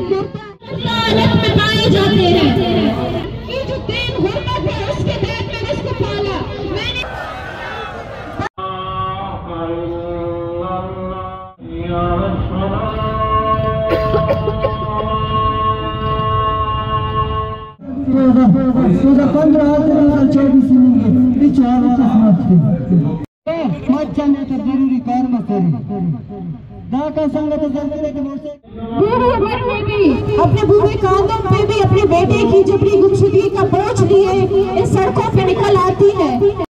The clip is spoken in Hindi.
हालत में पाए जाते हैं। ये जो दिन गुर्बत है उसके तहत मैंने इसको पाला। मैंने जरूरी कार मसरी दाका संगत जल्दी के मोसे अपने बूढ़े कांधों पे भी अपने बेटे की जबरी गुमशुदगी का बोझ लिए इस सड़कों पे निकल आती है।